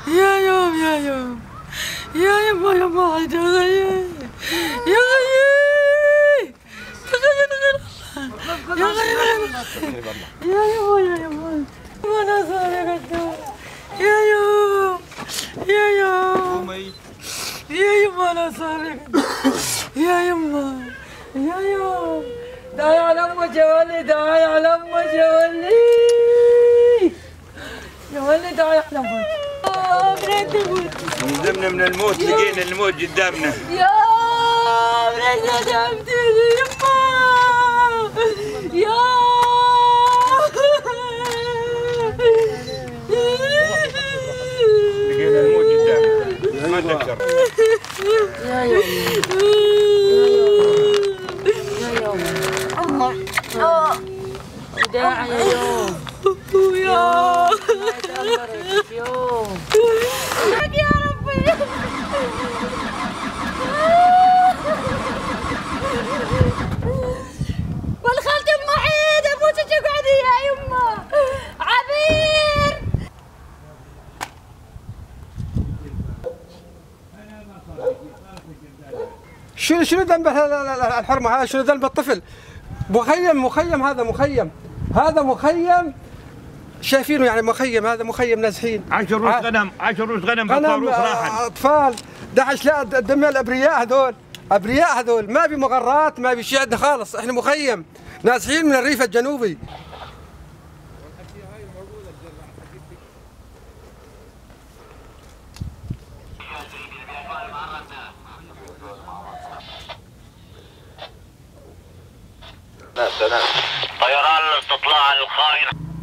يا يوم يا يوم يا يما يما يا غيي يا غيي يا غيي يا يما يا يما وانا صار يا قدام يا يوم يا يوم يا يما انا صار يا قدام يا يما يا يوم داعي على امك يا ولي داعي على امك يا ولي يا ولي داعي على امك بنت الموت نزمنا من الموت لقينا الموت قدامنا يا بنت ندمتني يما يا لقينا الموت قدامنا ما تكسر يا يوم يا يوم وداع يا يوم يا يوم يا ربي والخالتي ام عيد ابوك تقعدي يا يمه عبير شنو ذنب الحرمه هذا؟ شنو ذنب الطفل؟ مخيم هذا مخيم شايفينه يعني مخيم، هذا مخيم نازحين 10 روس غنم 10 روس غنم بالطاروس راحت اطفال 11 لا دم الابرياء هذول ما في مغرات ما في شيء عندنا خالص، احنا مخيم نازحين من الريف الجنوبي. طيران الاستطلاع الخائن